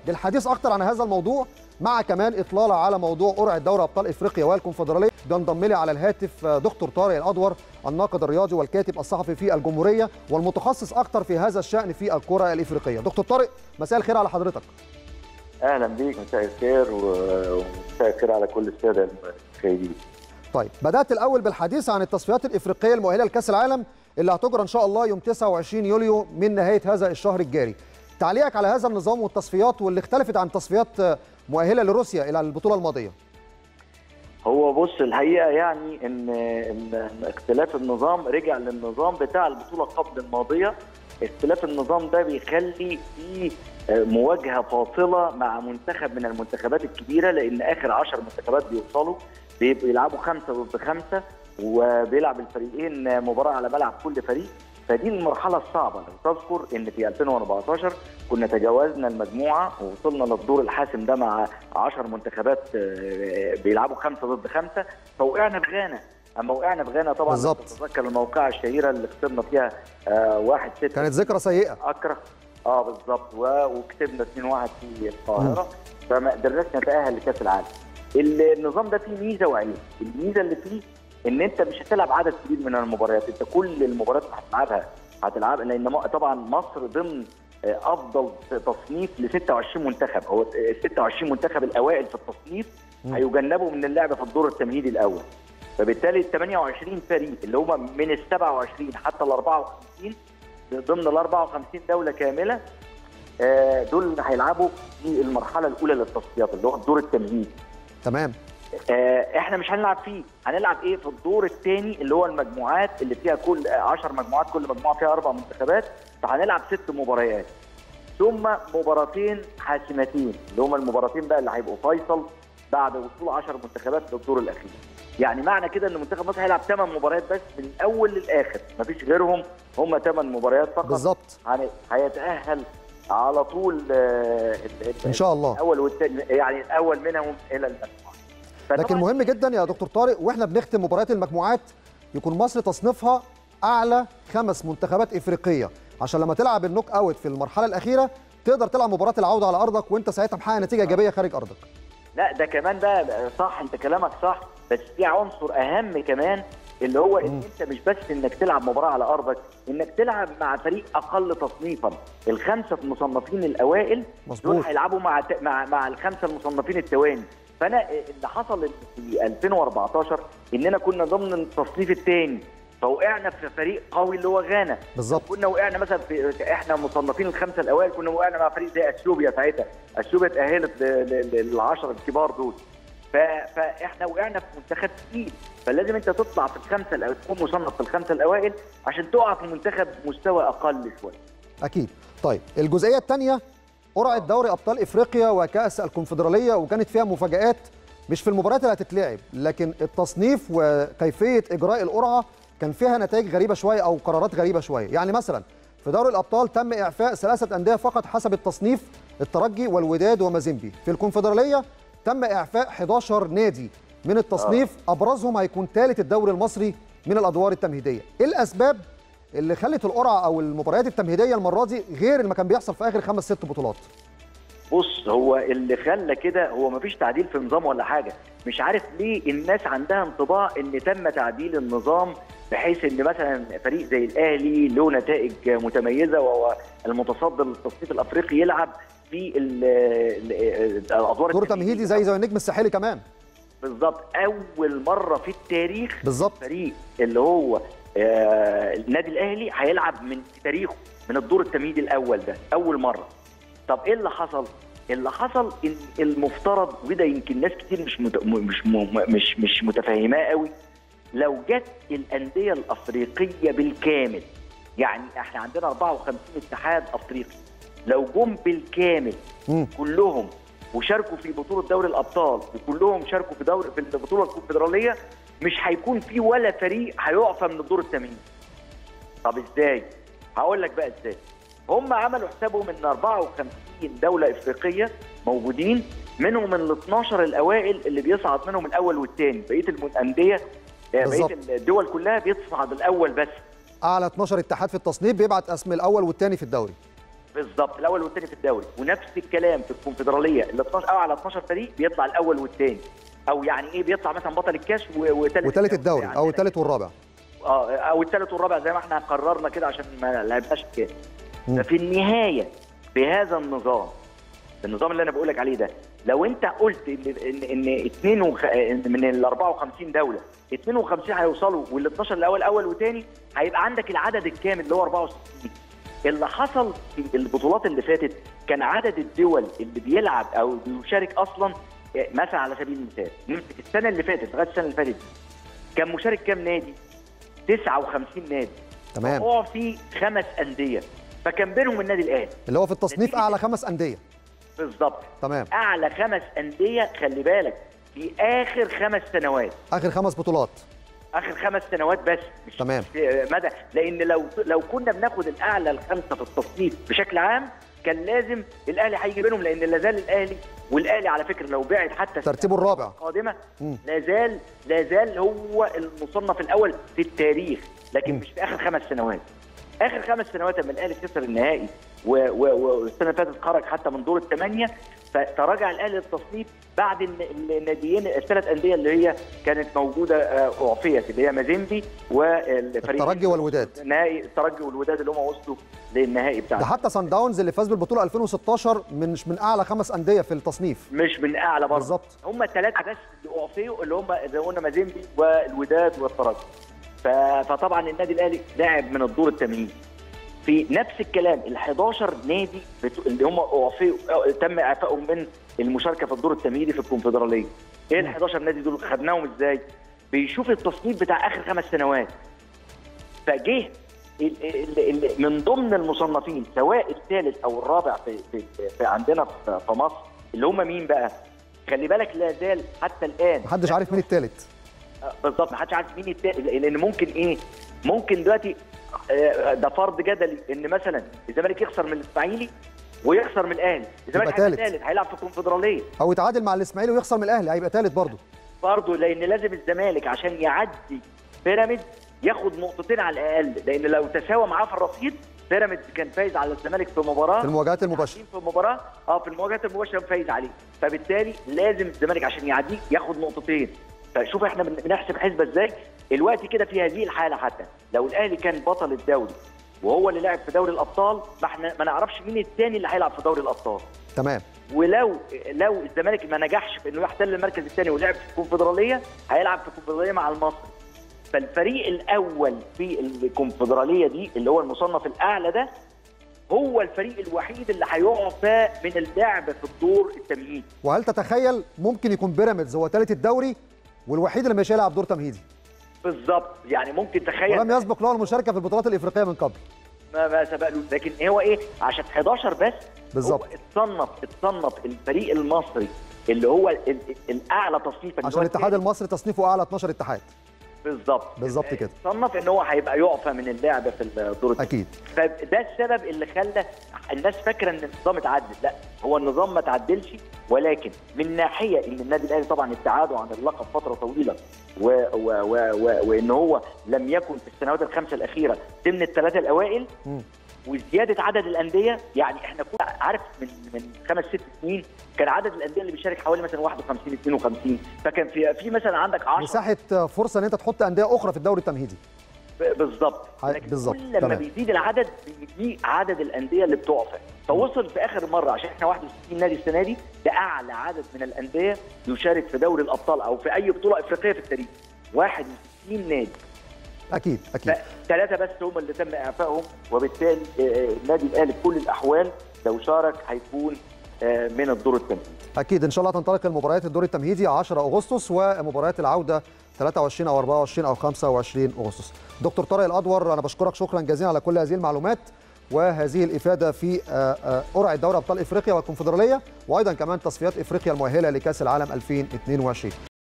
للحديث اكتر عن هذا الموضوع مع كمان اطلاله على موضوع قرعه دوري ابطال افريقيا والكونفدراليه بينضم لي على الهاتف دكتور طارق الادور، الناقد الرياضي والكاتب الصحفي في الجمهوريه والمتخصص اكتر في هذا الشان في الكره الافريقيه. دكتور طارق، مساء الخير على حضرتك. اهلا بيك، مساء الخير ومساء الخير على كل الساده المشاهدين. طيب، بدات الاول بالحديث عن التصفيات الافريقيه المؤهله لكاس العالم اللي هتجرى ان شاء الله يوم 29 يوليو من نهايه هذا الشهر الجاري. تعليقك على هذا النظام والتصفيات واللي اختلفت عن تصفيات مؤهله لروسيا الى البطوله الماضيه. هو بص، الحقيقه يعني ان اختلاف النظام رجع للنظام بتاع البطوله قبل الماضيه. اختلاف النظام ده بيخلي في مواجهه فاصله مع منتخب من المنتخبات الكبيره، لان اخر 10 منتخبات بيوصلوا بيلعبوا 5 ضد 5 وبيلعب الفريقين مباراه على ملعب كل فريق. فدي المرحله الصعبه. لو تذكر ان في 2014 كنا تجاوزنا المجموعه ووصلنا للدور الحاسم ده مع 10 منتخبات بيلعبوا 5 ضد 5، فوقعنا في غانا. اما وقعنا في غانا طبعا تتذكر الموقعه الشهيره اللي خسرنا فيها 1-6، كانت ذكرى سيئه. اكره بالظبط، وكسبنا 2-1 في القاهره، فما قدرناش نتاهل لكاس العالم. النظام ده فيه ميزه وعيب. الميزه اللي فيه ان انت مش هتلعب عدد كبير من المباريات، انت كل المباريات اللي هتلعبها لان طبعا مصر ضمن افضل تصنيف ل 26 منتخب. هو ال 26 منتخب الاوائل في التصنيف هيجنبوا من اللعب في الدور التمهيدي الاول، فبالتالي ال 28 فريق اللي هم من ال 27 حتى ال 54 ضمن ال 54 دوله كامله، دول هيلعبوا في المرحله الاولى للتصفيات اللي هو الدور التمهيدي. تمام. احنا مش هنلعب فيه، هنلعب ايه في الدور الثاني اللي هو المجموعات اللي فيها كل 10 مجموعات، كل مجموعه فيها 4 منتخبات، فهنلعب 6 مباريات ثم مباراتين حاسمتين اللي هما المباراتين بقى اللي هيبقوا فيصل بعد وصول 10 منتخبات للدور الاخير. يعني معنى كده ان منتخب مصر هيلعب 8 مباريات بس من الاول للاخر، مفيش غيرهم، هم 8 مباريات فقط بالظبط. هيتاهل على طول ان شاء الله الاول والثاني، يعني الاول منهم الى المجموعه. لكن مهم جدا يا دكتور طارق واحنا بنختم مباريات المجموعات يكون مصر تصنيفها اعلى 5 منتخبات افريقيه، عشان لما تلعب النوك اوت في المرحله الاخيره تقدر تلعب مباراه العوده على ارضك وانت ساعتها محقق نتيجه ايجابيه خارج ارضك. لا ده كمان بقى صح، انت كلامك صح، بس في عنصر اهم كمان اللي هو ان انت مش بس انك تلعب مباراه على ارضك، انك تلعب مع فريق اقل تصنيفا. ال5 المصنفين الاوائل دول هيلعبوا مع ال5 المصنفين الثواني. فانا اللي حصل في 2014 اننا كنا ضمن التصنيف الثاني فوقعنا في فريق قوي اللي هو غانا. بالظبط. كنا وقعنا مثلا في احنا مصنفين ال5 الاوائل، كنا وقعنا مع فريق زي اثيوبيا. ساعتها اثيوبيا اتاهلت لل10 الكبار دول، فاحنا وقعنا في منتخب تقيل. فلازم انت تطلع في ال5 الاوائل، تكون مصنف في ال5 الاوائل عشان تقع في منتخب مستوى اقل شويه. اكيد. طيب، الجزئيه الثانيه قرعه دوري ابطال افريقيا وكاس الكونفدراليه، وكانت فيها مفاجآت مش في المباريات اللي هتتلعب، لكن التصنيف وكيفيه اجراء القرعه كان فيها نتائج غريبه شويه او قرارات غريبه شويه. يعني مثلا في دوري الابطال تم اعفاء 3 انديه فقط حسب التصنيف، الترجي والوداد ومازيمبي. في الكونفدراليه تم اعفاء 11 نادي من التصنيف، ابرزهم هيكون ثالث الدوري المصري من الادوار التمهيديه. ايه الاسباب اللي خلت القرعه او المباريات التمهيديه المره دي غير اللي ما كان بيحصل في اخر 5-6 بطولات؟ بص، هو اللي خلى كده هو مفيش تعديل في النظام ولا حاجه. مش عارف ليه الناس عندها انطباع ان تم تعديل النظام بحيث ان مثلا فريق زي الاهلي له نتائج متميزه وهو المتصدر للتصنيف الافريقي يلعب في الادوار دور تمهيدي زي النجم الساحلي كمان. بالظبط، اول مره في التاريخ بالظبط فريق اللي هو النادي الاهلي هيلعب من تاريخه من الدور التمهيدي الاول ده اول مره. طب ايه اللي حصل؟ اللي حصل ان المفترض، وده يمكن ناس كتير مش متفاهماه قوي، لو جت الانديه الافريقيه بالكامل، يعني احنا عندنا 54 اتحاد افريقي، لو جم بالكامل كلهم وشاركوا في بطوله دوري الابطال وكلهم شاركوا في البطوله الكونفدراليه، مش هيكون في ولا فريق هيعفى من الدور الثمانين. طب ازاي؟ هقول لك بقى ازاي. هم عملوا حسابهم ان 54 دوله افريقيه موجودين، منهم ال 12 الاوائل اللي بيصعد منهم الاول والثاني، بقيه الانديه بقيه الدول كلها بيصعد الاول بس. اعلى 12 اتحاد في التصنيف بيبعت اسم الاول والثاني في الدوري. بالظبط، الاول والثاني في الدوري. ونفس الكلام في الكونفدراليه، ال 12 او على 12 فريق بيطلع الاول والثاني، او يعني ايه، بيطلع مثلا بطل الكاس وثالث الدوري او الثالث والرابع. او الثالث والرابع زي ما احنا قررنا كده عشان ما لعبناش الكاس. ففي النهايه بهذا النظام اللي انا بقول لك عليه ده، لو انت قلت ان من ال 54 دوله 52 هيوصلوا وال 12 الاول اول وثاني، هيبقى عندك العدد الكامل اللي هو 64. اللي حصل في البطولات اللي فاتت كان عدد الدول اللي بيلعب او بيشارك اصلا، مثلا على سبيل المثال نمسك السنه اللي فاتت لغايه السنه اللي فاتت كان مشارك كام نادي؟ 59 نادي. تمام. وقع فيه 5 انديه، فكان بينهم النادي الاهلي اللي هو في التصنيف اعلى 5 انديه. بالظبط. تمام. اعلى 5 انديه، خلي بالك في اخر 5 سنوات، اخر 5 بطولات، اخر 5 سنوات بس، مش تمام. مدى، لان لو كنا بناخد الاعلى الخمسه في التصنيف بشكل عام كان لازم الاهلي هيجي بينهم، لان لا زال الاهلي، والاهلي على فكره لو بعد حتى ترتيبه الرابع القادمه لا زال هو المصنف الاول في التاريخ، لكن مش في اخر 5 سنوات. اخر 5 سنوات لما الاهلي خسر النهائي والسنه اللي فاتت خرج حتى من دور الثمانيه، فتراجع الاهلي للتصنيف بعد الناديين الثلاث انديه اللي هي كانت موجوده اعفيت، اللي هي مازيمبي والفريق الترجي والوداد. نهائي الترجي والوداد اللي هم وصلوا للنهائي بتاعهم. ده حتى صن داونز اللي فاز بالبطوله 2016 مش من اعلى 5 انديه في التصنيف، مش من اعلى برضه. بالظبط. هم الثلاثه بس اللي اعفيوا، اللي هم زي ما قلنا مازيمبي والوداد والترجي. فطبعا النادي الاهلي لعب من الدور الثمانين. في نفس الكلام ال 11 نادي اللي هم تم اعفائهم من المشاركه في الدور التمهيدي في الكونفدراليه. ايه ال 11 نادي دول خدناهم ازاي؟ بيشوف التصنيف بتاع اخر 5 سنوات. فجه من ضمن المصنفين سواء الثالث او الرابع في عندنا في مصر، اللي هم مين بقى؟ خلي بالك لا زال حتى الان محدش عارف مين الثالث. بالظبط، محدش عارف مين الثالث، لان ممكن دلوقتي ده فرض جدلي ان مثلا الزمالك يخسر من الاسماعيلي ويخسر من الاهلي، الزمالك هيبقى ثالث، هيلعب في الكونفدراليه، او يتعادل مع الاسماعيلي ويخسر من الاهلي هيبقى ثالث برضه، لان لازم الزمالك عشان يعدي بيراميدز ياخد نقطتين على الاقل، لان لو تساوى معاه في الرصيد، بيراميدز كان فايز على الزمالك في مباراه في المواجهات المباشره، في المواجهات المباشره فايز عليه، فبالتالي لازم الزمالك عشان يعديه ياخد نقطتين. فشوف احنا بنحسب حسبه ازاي الوقت كده. في هذه الحاله حتى لو الاهلي كان بطل الدوري وهو اللي لعب في دوري الابطال، ما نعرفش مين الثاني اللي هيلعب في دوري الابطال. تمام. ولو الزمالك ما نجحش في انه يحتل المركز الثاني ولعب في الكونفدراليه، هيلعب في الكونفدراليه مع المصري. فالفريق الاول في الكونفدراليه دي اللي هو المصنف الاعلى ده هو الفريق الوحيد اللي هيعفى من اللعب في الدور التمهيدي. وهل تتخيل ممكن يكون بيراميدز هو ثالث الدوري والوحيد اللي مش هيلعب دور تمهيدي؟ بالظبط، يعني ممكن تخيل، ولم يسبق له المشاركه في البطولات الافريقيه من قبل. ما سبق له، لكن هو ايه، عشان 11 بس بالظبط اتصنف الفريق المصري اللي هو الاعلى تصنيفا، عشان الاتحاد المصري تصنيفه اعلى 12 اتحاد. بالظبط كده. صنف ان هو هيبقى يعفى من اللعب في الدور الثاني. اكيد. فده السبب اللي خلى الناس فاكره ان النظام اتعدل. لا، هو النظام ما اتعدلش، ولكن من ناحيه ان النادي الاهلي طبعا ابتعاده عن اللقب فتره طويله وان هو لم يكن في السنوات الخمسه الاخيره ضمن الثلاثه الاوائل، وزياده عدد الانديه. يعني احنا كنا عارف من 5-6 سنين كان عدد الانديه اللي بيشارك حوالي مثلا 51 52، فكان في مثلا عندك 10 مساحه فرصه ان انت تحط انديه اخرى في الدوري التمهيدي. بالظبط. بالظبط. كل لما بيزيد العدد بيزيد عدد الانديه اللي بتعفى. فوصل في اخر مره، عشان احنا 61 نادي السنه دي، ده اعلى عدد من الانديه يشارك في دوري الابطال او في اي بطوله افريقيه في التاريخ. 61 نادي. اكيد. 3 بس هم اللي تم اعفائهم، وبالتالي النادي الاهلي في كل الاحوال لو شارك هيكون من الدور التمهيدي. اكيد ان شاء الله تنطلق المباريات الدور التمهيدي 10 اغسطس ومباريات العوده 23 او 24 او 25 اغسطس. دكتور طارق الادور، انا بشكرك شكرا جزيلا على كل هذه المعلومات وهذه الافاده في قرعه دوري ابطال افريقيا والكونفدراليه، وايضا كمان تصفيات افريقيا المؤهله لكاس العالم 2022.